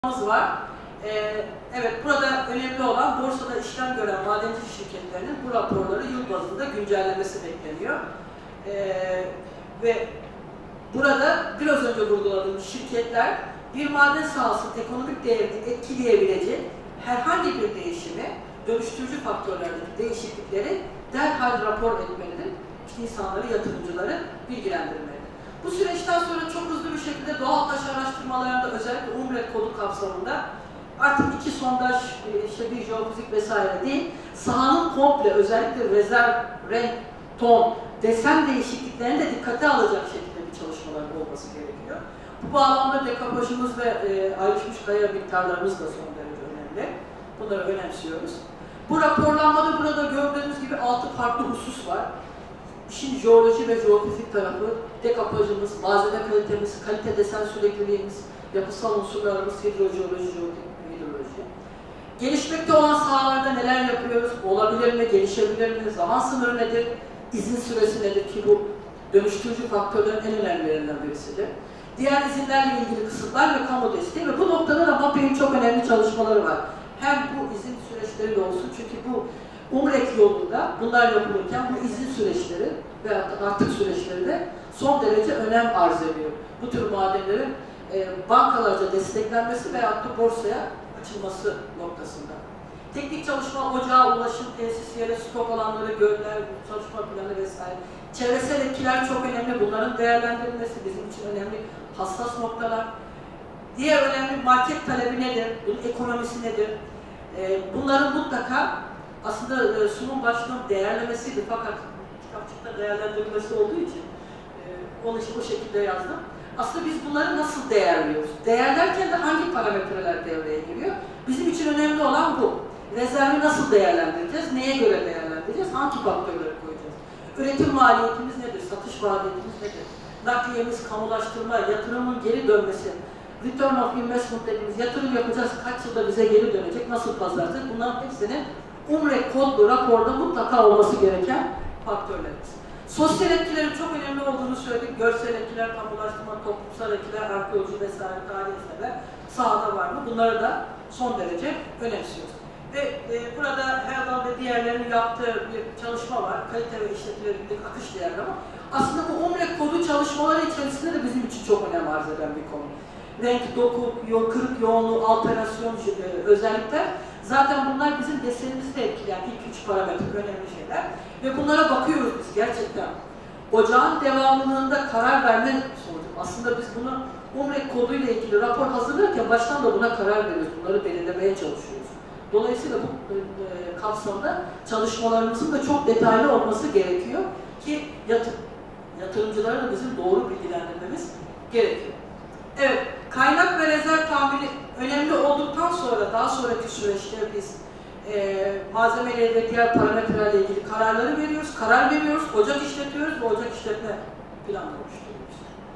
var. Evet, burada önemli olan borsada işlem gören madencilik şirketlerinin bu raporları yıl bazında güncellemesi bekleniyor. Ve burada biraz önce vurguladığımız şirketler bir maden sahasının ekonomik değerini etkileyebilecek herhangi bir değişimi, dönüştürücü faktörlerdeki değişiklikleri derhal rapor etmelidir. İnsanları, yatırımcıları bilgilendirmelidir. Bu süreçten sonra çok hızlı bir şekilde doğal taş araştırmalarında özellikle UMRET kodu kapsamında artık iki sondaj, işte bir jeofizik vesaire değil, sahanın komple özellikle rezerv, renk, ton, desen değişikliklerini de dikkate alacak şekilde bir çalışmalar olması gerekiyor. Bu bağlamda dekapajımız ve ayrışmış kaya miktarlarımız da son derece önemli. Bunları önemsiyoruz. Bu raporlanmada burada gördüğünüz gibi 6 farklı husus var. İşin jeoloji ve jeofizik tarafı, dekapajımız, malzeme kalitemiz, kalite desen sürekliliğimiz, yapısal unsurlarımız, hidrojeoloji, hidroloji. Gelişmekte olan sahalarda neler yapıyoruz, olabilir mi, gelişebilir mi, zaman sınırı nedir, izin süresi nedir ki bu dönüştürücü faktörlerin en önemlilerinden birisidir. Diğer izinlerle ilgili kısıtlar ve kamu desteği ve bu noktada da MAPE'nin çok önemli çalışmaları var. Hem bu izin süreçleri de olsun çünkü bu UMRET yolunda bunlar yapılırken bu izin süreçleri ve artık süreçleri de son derece önem arz ediyor. Bu tür madenlerin bankalarca desteklenmesi veyahut da borsaya açılması noktasında. Teknik çalışma, ocağı, ulaşım, tesis yeri, stok alanları, göller, çalışma planı vesaire. Çevresel etkiler çok önemli. Bunların değerlendirilmesi bizim için önemli hassas noktalar. Diğer önemli market talebi nedir? Bunun ekonomisi nedir? Bunların mutlaka aslında sunum başlığının değerlemesiydi fakat kitapçıkta değerlendirilmesi olduğu için onu işte bu şekilde yazdım. Aslında biz bunları nasıl değerliyoruz? Değerlerken de hangi parametreler devreye giriyor? Bizim için önemli olan bu. Rezervi nasıl değerlendireceğiz? Neye göre değerlendireceğiz? Hangi faktörleri koyacağız? Üretim maliyetimiz nedir? Satış maliyetimiz nedir? Nakliyemiz, kamulaştırma, yatırımın geri dönmesi, return of investment dediğimiz yatırım yapacağız, kaç yılda bize geri dönecek, nasıl pazarlayacağız? Bunların hepsinin UMRET kodlu raporda mutlaka olması gereken faktörlerimiz. Sosyal etkilerin çok önemli olduğunu söyledik. Görsel etkiler, kamulaştırma, toplumsal etkiler, arkeoloji vesaire, tarih eserler sahada var mı? Bunları da son derece önemsiyoruz. Ve burada Herdal ve diğerlerinin yaptığı bir çalışma var. Kalite ve işletilebilirlik akış değerleme. Aslında bu UMRET kodu çalışmaları içerisinde de bizim için çok önem arz eden bir konu. Renk, doku, kırık yoğunluğu, alternasyon özellikler. Zaten bunlar bizim desenimizi de etkileyen ilk 3 parametre önemli şeyler. Ve bunlara bakıyoruz biz gerçekten. Ocağın devamlılığında karar verme sonucu. Aslında biz bunu UMRET koduyla ilgili rapor hazırlarken baştan da buna karar veriyoruz. Bunları belirlemeye çalışıyoruz. Dolayısıyla bu kapsamda çalışmalarımızın da çok detaylı olması gerekiyor ki yatırımcılara da bizim doğru bilgilendirmemiz gerekiyor. Evet, kaynak ve rezerv tahmini önemli olduktan sonra daha sonraki süreçte biz malzemeleri ve diğer parametrelerle ilgili kararları veriyoruz, karar veriyoruz, ocak işletiyoruz ve ocak işletme planı oluşturuyoruz.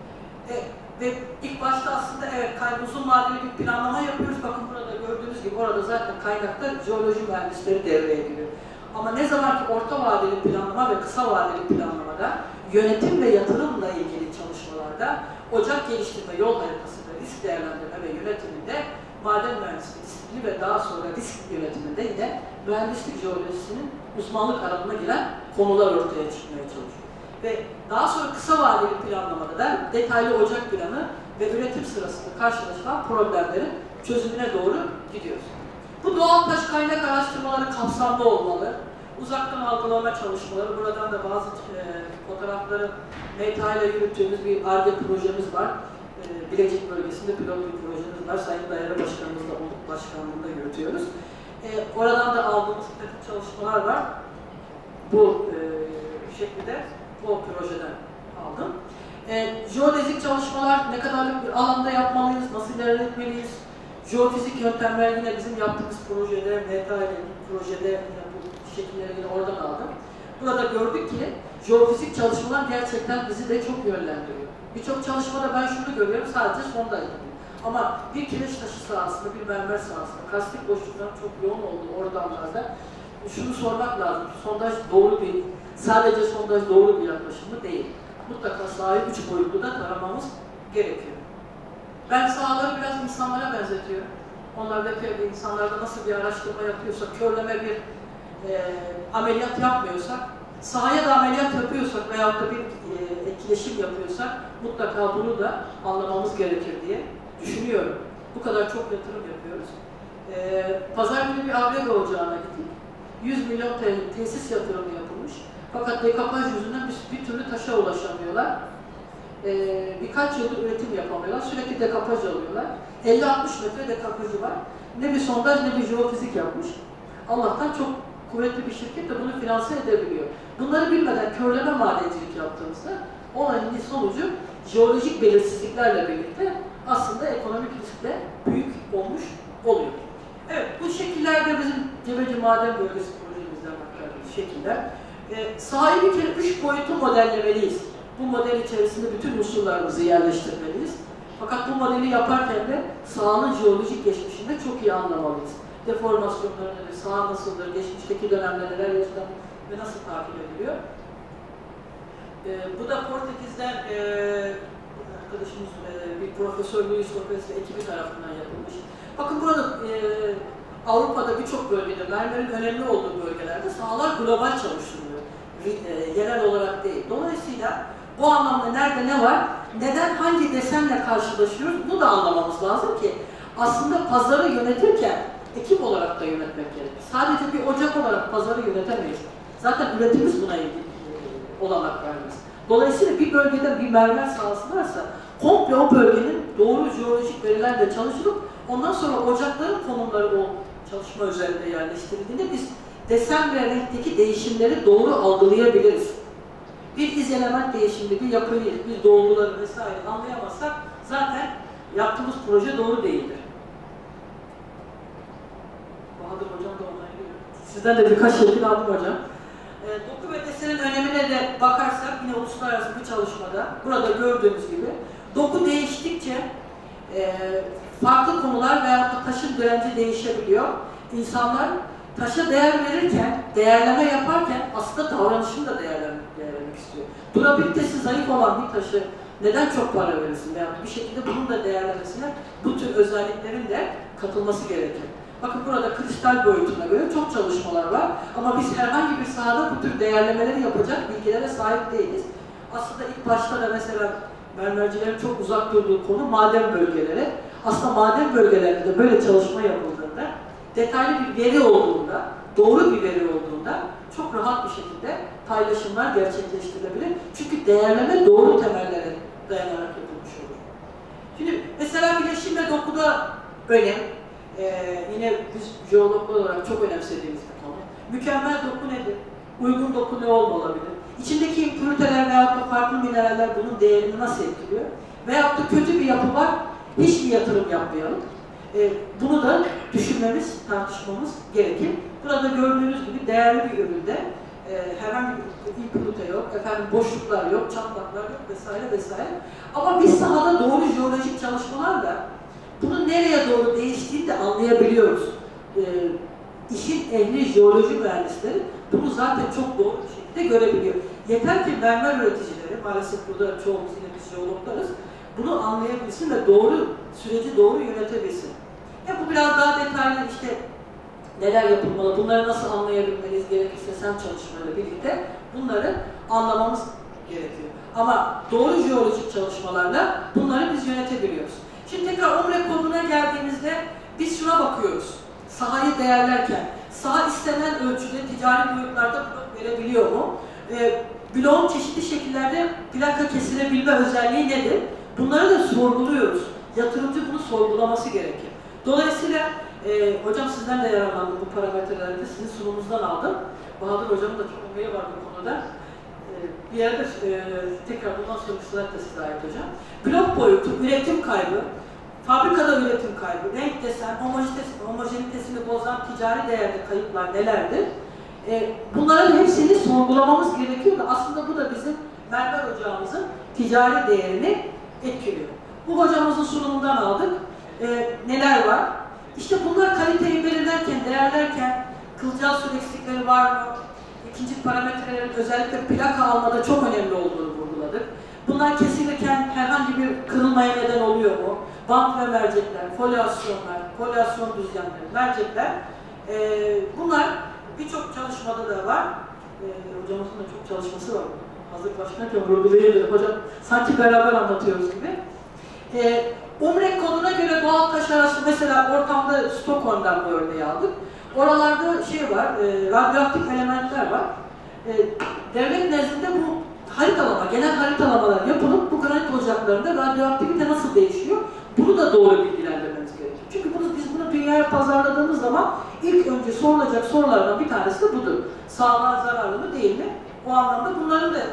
Ve ilk başta aslında evet uzun vadeli bir planlama yapıyoruz. Bakın burada gördüğünüz gibi orada zaten kaynakta jeoloji mühendisleri devreye giriyor. Ama ne zaman ki orta vadeli planlama ve kısa vadeli planlamada yönetim ve yatırımla ilgili çalışmalarda ocak geliştirme yol haritası ve risk değerlendirme ve yönetiminde maden mühendisliği disiplini ve daha sonra risk yönetiminde yine mühendislik jeolojisinin uzmanlık alanına giren konular ortaya çıkmaya çalışıyor. Ve daha sonra kısa vadeli planlamada da detaylı ocak planı ve üretim sırasında karşılaşılan problemlerin çözümüne doğru gidiyoruz. Bu doğal taş kaynak araştırmaları kapsamlı olmalı. Uzaktan algılama çalışmaları, buradan da bazı fotoğrafları MTA ile yürüttüğümüz bir ARGE projemiz var. Bilecik bölgesinde pilot bir projemiz var. Sayın Daire Başkanımızla olduk başkanlığında yürütüyoruz. Oradan da aldığımız bir takım çalışmalar var. Bu şekilde o projeden aldım. Jeodezik çalışmalar ne kadarlık bir alanda yapmalıyız, nasıl ilerletmeliyiz? Jeofizik yöntemler yine bizim yaptığımız projede, MTA ile projede bu şekilleri yine oradan aldım. Burada gördük ki jeofizik çalışmalar gerçekten bizi de çok yönlendiriyor. Birçok çalışmada ben şunu görüyorum, sadece sondaj yapıyorum. Ama bir kireç taşı sahasında, bir mermer sahasında, karstik boşlukların çok yoğun olduğu ortamlarda şunu sormak lazım. Sondaj doğru bir, sadece sondaj doğru bir yaklaşım mı değil. Mutlaka sahayı 3 boyutlu da taramamız gerekiyor. Ben sahaları biraz insanlara benzetiyorum. Onlardaki insanlarda nasıl bir araştırma yapıyorsak, körleme bir ameliyat yapmıyorsak, sahaya da ameliyat yapıyorsak veyahut da bir etkileşim yapıyorsak mutlaka bunu da anlamamız gerekir diye düşünüyorum. Bu kadar çok yatırım yapıyoruz. Pazar günü bir Agrega ocağına gittik. 100 milyon TL tesis yatırımı yapılmış. Fakat dekapaj yüzünden bir türlü taşa ulaşamıyorlar. Birkaç yıldır üretim yapamıyorlar. Sürekli dekapaj alıyorlar. 50-60 metre dekapajı var. Ne bir sondaj ne bir jeofizik yapmış. Allah'tan çok kuvvetli bir şirket de bunu finanse edebiliyor. Bunları bilmeden körleme madencilik yaptığımızda olayın sonucu jeolojik belirsizliklerle birlikte aslında ekonomik riskle büyük olmuş oluyor. Evet, bu şekillerde bizim Cebeci Maden Bölgesi projemizden baktığımız şekiller. Sahayı bir kere 3 boyutlu modellemeliyiz. Bu model içerisinde bütün unsurlarımızı yerleştirmeliyiz. Fakat bu modeli yaparken de sahanın jeolojik geçmişini de çok iyi anlamalıyız. Deformasyonları nedir, saha nasıldır, geçmişteki dönemde neler yaşandı ve nasıl takip ediliyor. Bu da Portekiz'den arkadaşımız bir Profesör Luis Lopez ve ekibi tarafından yapılmış. Bakın burada Avrupa'da birçok bölgede, mermerin önemli olduğu bölgelerde sahalar global çalışılıyor. Yerel olarak değil. Dolayısıyla bu anlamda nerede ne var, neden hangi desenle karşılaşıyoruz bunu da anlamamız lazım ki aslında pazarı yönetirken ekip olarak da yönetmek gerekir. Sadece bir ocak olarak pazarı yönetemeyiz. Zaten üretimimiz buna olanak vermez. Dolayısıyla bir bölgede bir mermer sahası varsa komple o bölgenin doğru jeolojik verilerle çalışılıp ondan sonra ocakların konumları o çalışma üzerinde yerleştirildiğinde biz desen ve renkteki değişimleri doğru algılayabiliriz. Bir iz element değişimli bir yapıyı, bir dolguları vesaire anlayamazsak zaten yaptığımız proje doğru değildir. Bahadır Hocam da onaylıyor. Sizden de birkaç şekil aldım hocam. Doku ve desenin önemine de bakarsak yine uluslararası bir çalışmada burada gördüğümüz gibi doku değiştikçe farklı konular veyahut da taşın direnci değişebiliyor. İnsanlar taşa değer verirken, değerleme yaparken aslında davranışını da değerlemek istiyor. Durabilitesi zayıf olan bir taşı neden çok para verirsin veya bir şekilde bunun da değerlemesine bu tür özelliklerin de katılması gerekir. Bakın burada kristal boyutuna göre çok çalışmalar var ama biz herhangi bir sahada bu tür değerlemeleri yapacak bilgilere sahip değiliz. Aslında ilk başta da mesela mermercilerin çok uzak durduğu konu maden bölgeleri. Aslında maden bölgelerinde böyle çalışma yapıldığında, detaylı bir veri olduğunda, doğru bir veri olduğunda çok rahat bir şekilde paylaşımlar gerçekleştirilebilir. Çünkü değerleme doğru temellere dayanarak yapılmış olur. Şimdi mesela bileşim ve dokuda önem. Yine biz jeologlar olarak çok önemsediğimiz bir konu. Mükemmel doku nedir? Uygun doku ne olmalıdır? İçindeki impüriteler veyahut da farklı mineraller bunun değerini nasıl etkiliyor? Veyahut da kötü bir yapı var, hiçbir yatırım yapmayalım. Bunu da düşünmemiz, tartışmamız gerekir. Burada gördüğünüz gibi değerli bir üründe herhangi bir impürite yok, boşluklar yok, çatlaklar yok vesaire vesaire. Ama biz sahada doğru jeolojik çalışmalarla bunun nereye doğru değiştiğini de anlayabiliyoruz. İşin ehli jeoloji mühendisleri bunu zaten çok doğru bir şekilde görebiliyor. Yeter ki mermer üreticileri, maalesef burada çoğumuz yine biz jeologlarız, bunu anlayabilsin ve doğru süreci doğru yönetebilsin. Bu biraz daha detaylı işte neler yapılmalı, bunları nasıl anlayabilmeliyiz gerekirse SEM çalışmalarıyla birlikte bunları anlamamız gerekiyor. Ama doğru jeolojik çalışmalarla bunları biz yönetebiliyoruz. Şimdi tekrar OMRE koduna geldiğimizde biz şuna bakıyoruz. Sahayı değerlerken, saha istenen ölçüde ticari boyutlarda blok verebiliyor mu? Bloğun çeşitli şekillerde plaka kesilebilme özelliği nedir? Bunları da sorguluyoruz. Yatırımcı bunu sorgulaması gerekir. Dolayısıyla hocam sizden de yararlandım bu parametreleri sizin sunumunuzdan aldım. Bahadır hocamın da çok emeği var bu konuda. Bir yerde tekrar bundan sonra slide da size ait hocam. Blok boyutu, üretim kaybı, fabrikada üretim kaybı, renk desen, homojenitesini bozan ticari değerde kayıplar nelerdir? Bunların hepsini sorgulamamız gerekiyor da aslında bu da bizim mermer ocağımızın ticari değerini etkiliyor. Bu hocamızın sunumundan aldık. Neler var? İşte bunlar kaliteyi belirlerken, değerlerken kılcal su eksikleri var mı? İkinci parametrelerin özellikle plaka almada çok önemli olduğunu vurguladık. Bunlar kesilirken herhangi bir kırılmaya neden oluyor mu? bant ve mercekler, folyasyonlar, folyasyon düzlemleri, mercekler. Bunlar birçok çalışmada da var. Hocamızın da çok çalışması var. Hazır başkanken vurgulayabilirim. Hocam sanki beraber anlatıyoruz gibi. UMREK koduna göre doğal taş arası, mesela ortamda Stockholm'dan bu örneği aldık. Oralarda şey var, radyoaktif elementler var. Devlet nezdinde bu haritalama, genel haritalamalar yapılıp bu granit ocaklarında radyoaktivite nasıl değişiyor? Bunu da doğru bilgilendirmemiz gerekiyor. Çünkü biz bunu dünyaya pazarladığımız zaman ilk önce sorulacak sorulardan bir tanesi de budur. Sağlığa zararlı mı değil mi? O anlamda bunların da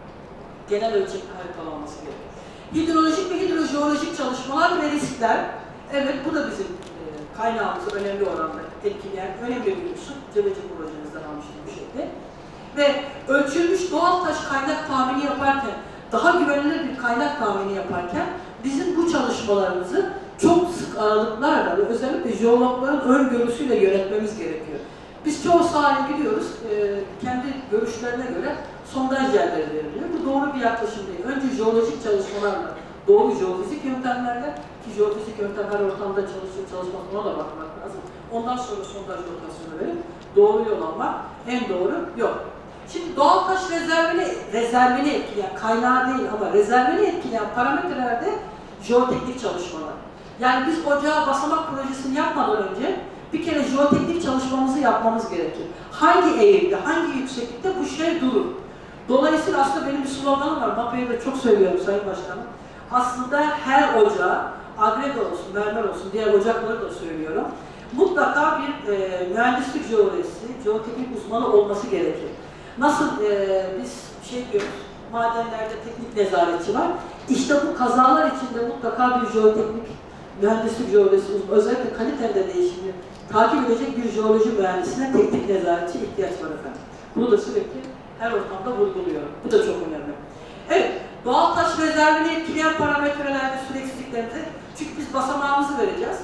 genel ölçekli haritalanması gerekiyor. Hidrolojik ve hidrojeolojik çalışmalar ve riskler. Evet, bu da bizim kaynağımızı önemli oranda etkileyen önemli bir unsur. Cebeci projemizden almıştım bu şekilde. Ve ölçülmüş doğal taş kaynak tahmini yaparken, daha güvenilir bir kaynak tahmini yaparken bizim bu çalışmalarımızı çok sık aralıklarla ve özellikle jeologların öngörüsüyle yönetmemiz gerekiyor. Biz çoğu sahaya gidiyoruz, kendi görüşlerine göre sondaj yerleri veriliyor. Bu doğru bir yaklaşım değil. Önce jeolojik çalışmalarla, doğru jeofizik yöntemlerle, ki jeofizik yöntem her ortamda çalışmaz, ona da bakmak lazım. Ondan sonra sondaj rotasyonu verip doğru yol almak en doğru yol. Şimdi doğal taş rezervini etkileyen, kaynağı değil ama rezervini etkileyen parametrelerde jeoteknik çalışmalar. Yani biz ocağa basamak projesini yapmadan önce bir kere jeoteknik çalışmamızı yapmamız gerekir. Hangi eğimde, hangi yükseklikte bu şey durur. Dolayısıyla aslında benim bir sloganım var, MAPE'yi de çok söylüyorum Sayın Başkanım. Aslında her ocağa, agrega olsun, mermer olsun, diğer ocakları da söylüyorum. Mutlaka bir mühendislik jeolojisi, jeoteknik uzmanı olması gerekir. Nasıl biz şey diyoruz, madenlerde teknik nezaretçi var. İşte bu kazalar içinde mutlaka bir jeoteknik, mühendislik jeolojisi uzmanı, özellikle kalitede değişimini takip edecek bir jeoloji mühendisine teknik nezaretçi ihtiyaç var efendim. Bunu da sürekli her ortamda vurguluyorum. Bu da çok önemli. Evet, doğal taş rezervini etkileyen parametrelerde süreksizliklerinde, çünkü biz basamağımızı vereceğiz.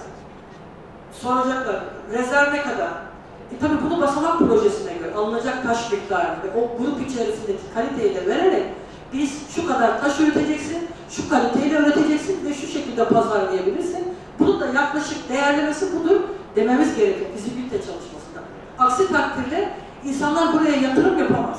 Soracaklar, rezerv ne kadar? Tabii bunu basamak projesine göre alınacak taş miktarını ve o grup içerisindeki kaliteyi de vererek biz şu kadar taş üreteceksin, şu kaliteyle üreteceksin ve şu şekilde pazarlayabilirsin. Bunun da yaklaşık değerlemesi budur dememiz gerekir fizibilite çalışmasında. Aksi takdirde insanlar buraya yatırım yapamaz.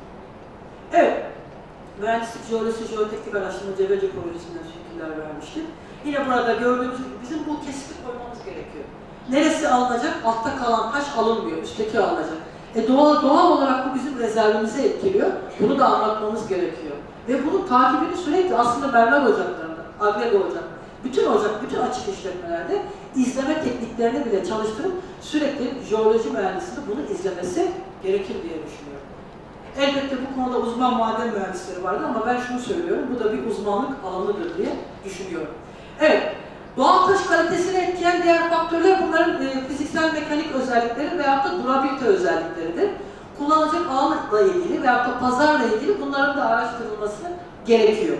Evet, mühendislik, jeoloji, jeoteknik araştırma Cebeci projesinden şekiller vermiştim. Yine burada gördüğümüz gibi bizim bu kesiti koymamız gerekiyor. Neresi alınacak? Altta kalan taş alınmıyor, üstteki alınacak. Doğal olarak bu bizim rezervimizi etkiliyor. Bunu da anlatmamız gerekiyor. Ve bunun takibini sürekli aslında mermer ocaklarında, agrega ocak, bütün açık işletmelerde izleme tekniklerini bile çalıştırıp sürekli jeoloji mühendisinin bunu izlemesi gerekir diye düşünüyorum. Elbette bu konuda uzman maden mühendisleri vardı ama ben şunu söylüyorum, bu da bir uzmanlık alanıdır diye düşünüyorum. Evet, doğal taş kalitesini etkileyen diğer faktörler bunların fiziksel mekanik özellikleri veyahut da durabilite özellikleridir. Kullanılacak alanla ilgili veyahut da pazarla ilgili bunların da araştırılması gerekiyor.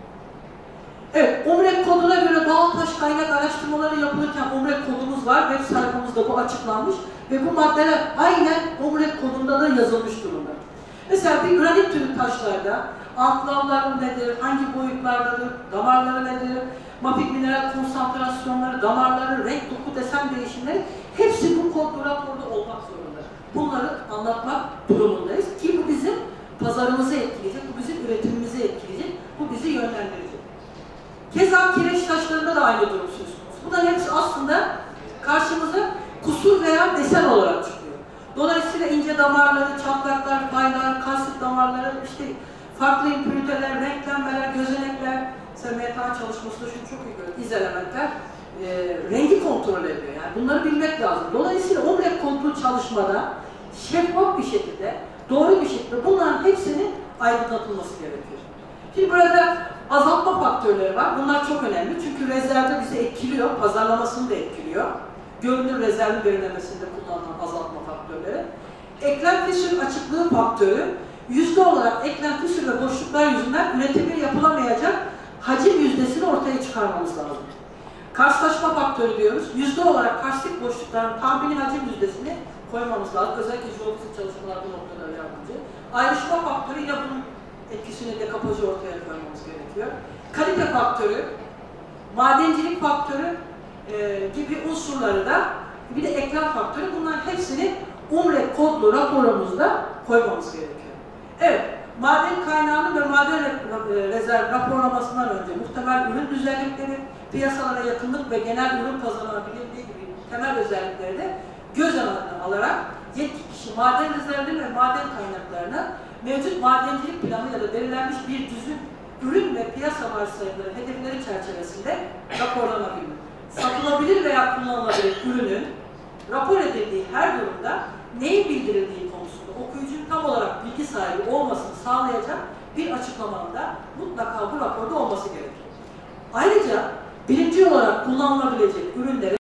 Evet, UMREK koduna göre doğal taş kaynak araştırmaları yapılırken UMREK kodumuz var, web sayfamızda bu açıklanmış ve bu maddeler aynen UMREK kodunda da yazılmış durumda. Mesela bir granit türü taşlarda anklavları nedir, hangi boyutlardadır, damarları nedir, mafik mineral konsantrasyonları, damarları, renk, doku, desen değişimleri hepsi bu kod raporda olmak zorunda. Bunları anlatmak durumundayız ki bu bizim pazarımızı etkileyecek, bu bizim üretimimizi etkileyecek, bu bizi yönlendirecek. Keza kireç taşlarında da aynı durum söz konusu. Bunların hepsi aslında karşımıza kusur veya desen olarak çıkıyor. Dolayısıyla ince damarları, çatlaklar, paylar, kalsit damarları, işte farklı impüriteler, renklenmeler, gözenekler, mesela MTA çalışmasında şunu çok iyi görüyoruz, iz elementler rengi kontrol ediyor. Yani bunları bilmek lazım. Dolayısıyla UMREK kodlu çalışmada şeffaf bir şekilde, doğru bir şekilde bunların hepsinin aydınlatılması gerekiyor. Şimdi burada azaltma faktörleri var. Bunlar çok önemli çünkü rezervde bizi etkiliyor, pazarlamasını da etkiliyor. Görünür rezervin belirlemesinde kullanılan azaltma faktörleri. Eklem fissür açıklığı faktörü, yüzde olarak eklem fissür ve boşluklar yüzünden üretimi yapılamayacak hacim yüzdesini ortaya çıkarmamız lazım. Karslaşma faktörü diyoruz. Yüzde olarak karstik boşlukların tahmini hacim yüzdesini koymamız lazım. Özellikle jeofizik çalışmalar bu noktada yardımcı. Ayrışma faktörü yine bunun etkisini dekapajı ortaya koymamız gerekiyor. Kalite faktörü, madencilik faktörü gibi unsurları da, bir de eklem faktörü, bunların hepsini UMREK kodlu raporumuzda koymamız gerekiyor. Evet, maden kaynağını ve maden rezerv raporlamasından önce muhtemel ürün özellikleri, piyasalara yakınlık ve genel ürün kazanabilirliği gibi temel özellikleri de göz önüne alarak yetkili kişi maden rezervleri ve maden kaynaklarını mevcut madencilik planı ya da belirlenmiş bir düzün ürün ve piyasa varsayımları hedefleri çerçevesinde raporlanabilir. Satılabilir veya kullanılabilir ürünün rapor edildiği her durumda neyin bildirildiği konusunda okuyucunun tam olarak bilgi sahibi olmasını sağlayacak bir açıklamanın da mutlaka bu raporda olması gerekir. Ayrıca birinci olarak kullanılabilecek ürünleri